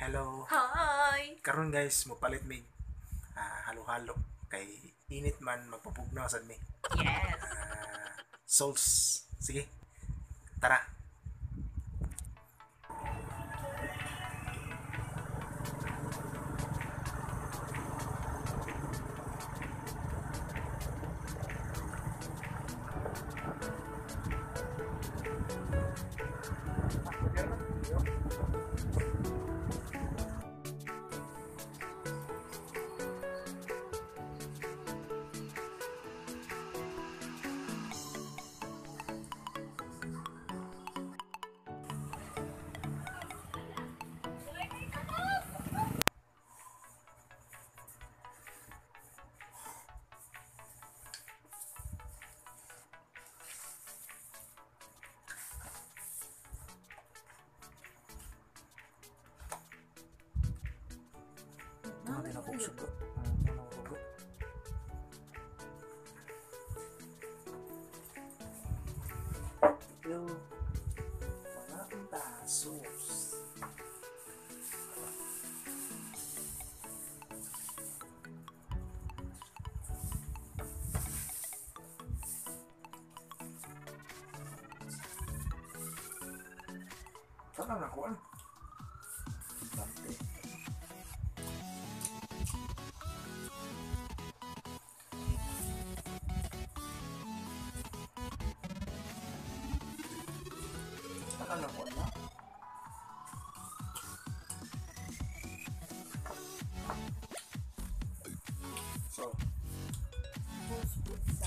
Hello. Hi! Karon guys, mopalit mig halo-halo kay init man magpupugnaw sad mi. Yes! Souls. Sige, tara. Ano na po sugo? Yung mga tasos. Saan na ko? Bante. Saan na ko na? So, Who's pizza?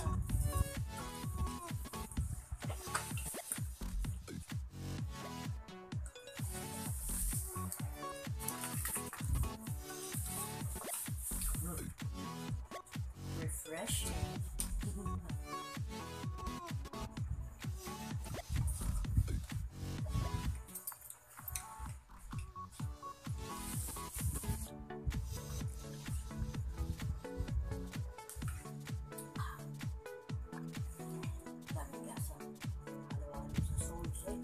Refreshing. Dami lasa. Halo-halo sa sauce eh.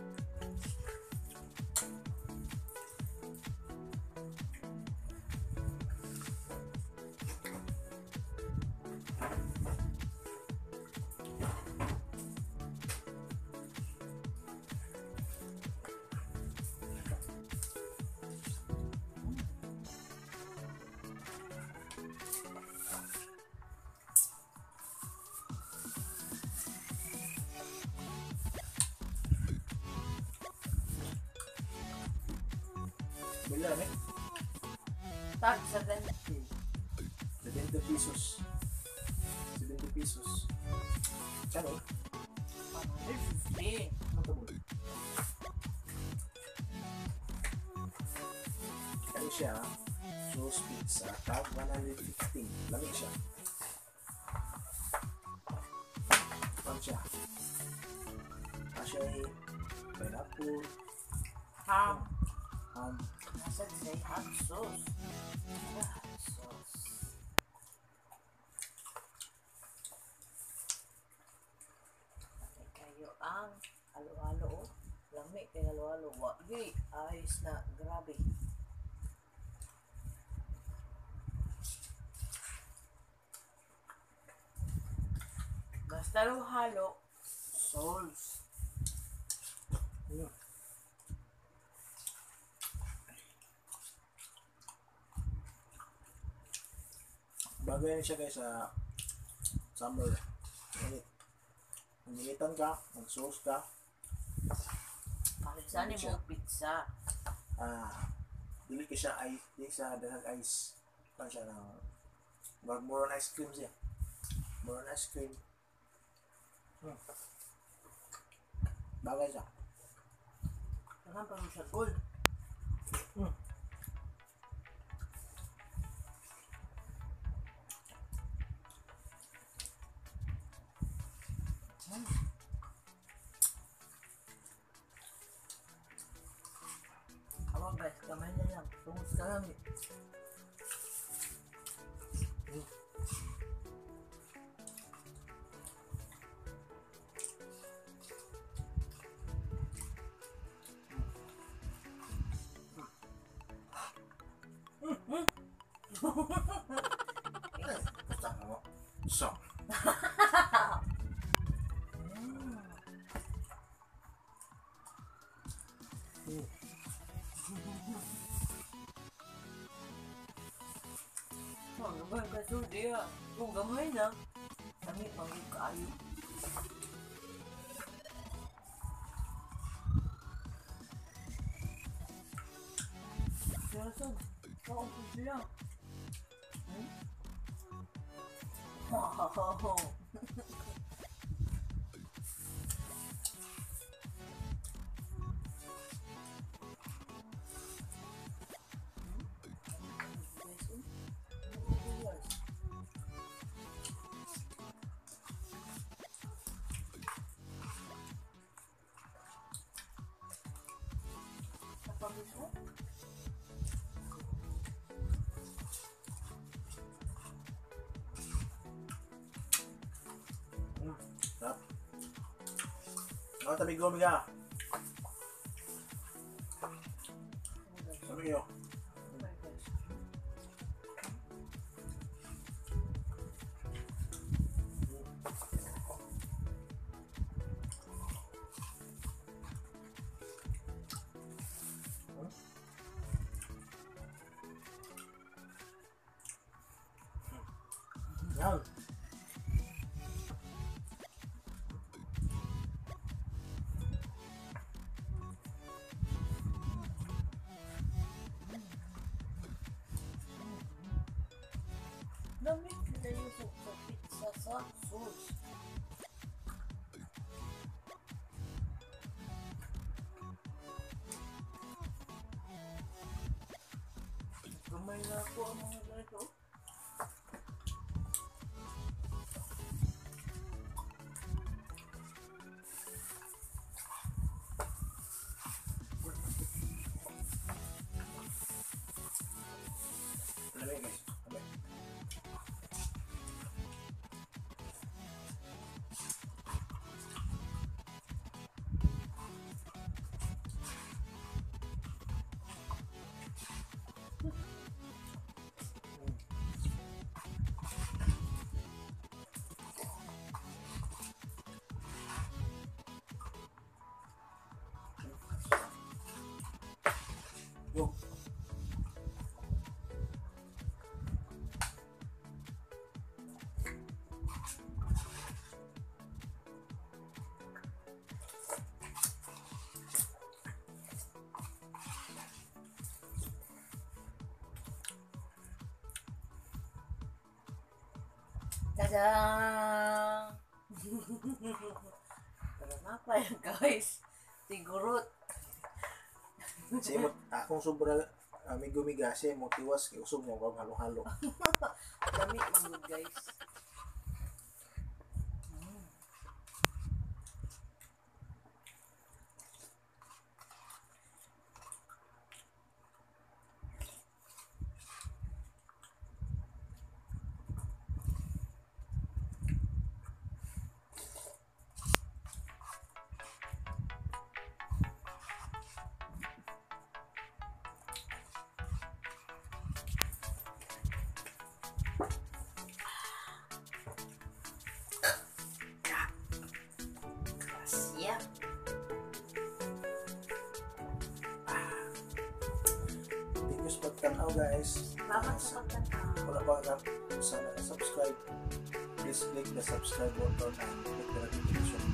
bila ni? Tag sa ganito. 70 pesos. 70 pesos. Chalo. 150. Ano to mo? Kaya siya, sauce pizza, tag 115. Lamig siya. Ano siya? Siya ay pineapple, Ham. ham, Nasa say hot sauce. Hot sauce. Patay kayo ang halo-halo. Oh. Lami kay halo-halo. Wagi. Ayos na. Grabe. Basta halo. Sauce. ano? Bagay na siya guys sa summer. Init. Initan ka, mag-sauce ka, Kalisan ni mo pizza. dili ka siya ice, dili siya daghang ice. Pan siya ng more on ice cream siya. More on ice cream. Bagay siya. Saan pa mo siya gold? Awag guys, kamay na lang. Tungus ka lang eh. Basta mo. So. Gamay ka sudi ah. Kung gamay na, kami mangin kaayo. Seryoso, kaon po siya. Wow! Sarap. Ako tabi ko, miga. Sabi nyo. Yan. Lamig na yung sa pizza sa sauce. Gamay na ako ang mga ganito. Lamig guys. Lamig. Yo. Tadang! Tara na pa yan guys. Sigurot. Kasi mo, akong sobra amigo miga siya mo tiwas kay usog mo kag halo-halo. Dami manggod guys. Siap. Thank you sa pagtanaw guys. Salamat sa pagtanaw. Wala pa ka sana subscribe. Please click the subscribe button and click the notification